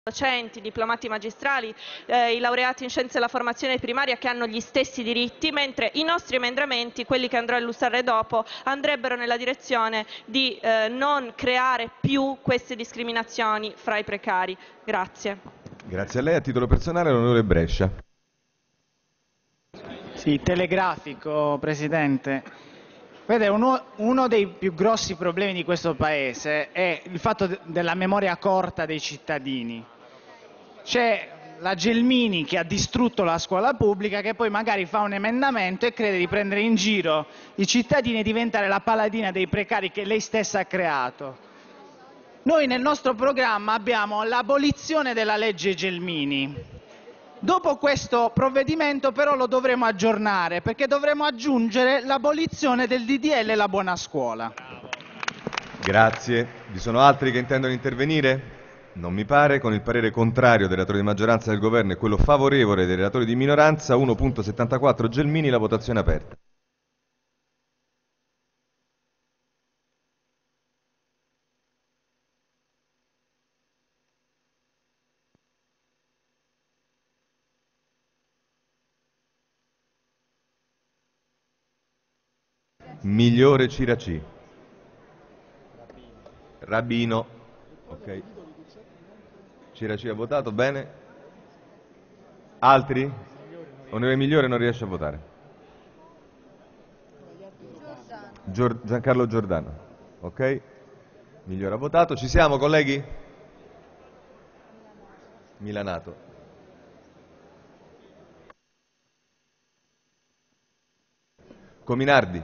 docenti, diplomati magistrali, i laureati in scienze della formazione primaria che hanno gli stessi diritti, mentre i nostri emendamenti, quelli che andrò a illustrare dopo, andrebbero nella direzione di non creare più queste discriminazioni fra i precari. Grazie. Grazie a lei. A titolo personale l'onorevole Brescia. Sì, telegrafico, Presidente. Vede, uno dei più grossi problemi di questo Paese è il fatto della memoria corta dei cittadini. C'è la Gelmini che ha distrutto la scuola pubblica, che poi magari fa un emendamento e crede di prendere in giro i cittadini e diventare la paladina dei precari che lei stessa ha creato. Noi nel nostro programma abbiamo l'abolizione della legge Gelmini. Dopo questo provvedimento però lo dovremo aggiornare, perché dovremo aggiungere l'abolizione del DDL La Buona Scuola. Grazie. Vi sono altri che intendono intervenire? Non mi pare. Con il parere contrario del relatore di maggioranza del Governo e quello favorevole dei relatori di minoranza, 1.74 Gelmini, la votazione è aperta. Migliore Ciraci. Rabino. Ok. Ciraci ha votato, bene. Altri? Onorevole Migliore non riesce a votare. Giancarlo Giordano. Ok. Migliore ha votato. Ci siamo, colleghi? Milanato. Cominardi.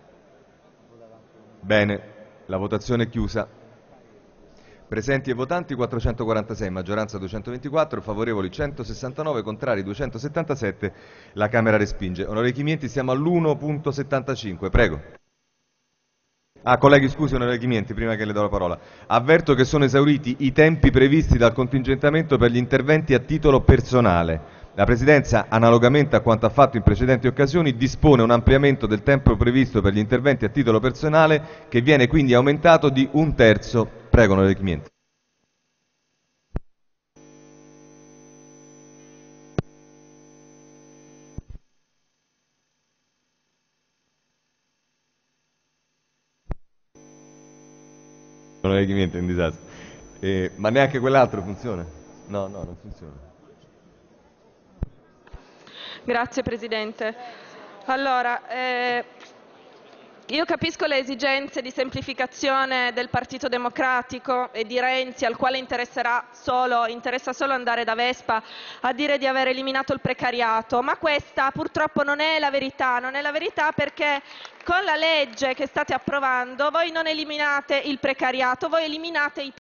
Bene, la votazione è chiusa. Presenti e votanti 446, maggioranza 224, favorevoli 169, contrari 277, la Camera respinge. Onorevoli Chimienti, siamo all'1.75, prego. Colleghi, scusi, onorevole Chimienti, prima che le do la parola. Avverto che sono esauriti i tempi previsti dal contingentamento per gli interventi a titolo personale. La Presidenza, analogamente a quanto ha fatto in precedenti occasioni, dispone un ampliamento del tempo previsto per gli interventi a titolo personale, che viene quindi aumentato di 1/3. Prego, onorevole Chimienti. Onorevole Chimienti, è un disastro. Ma neanche quell'altro funziona? No, non funziona. Grazie Presidente. Allora, io capisco le esigenze di semplificazione del Partito Democratico e di Renzi, al quale interessa solo andare da Vespa a dire di aver eliminato il precariato, ma questa purtroppo non è la verità, perché con la legge che state approvando voi non eliminate il precariato, voi eliminate i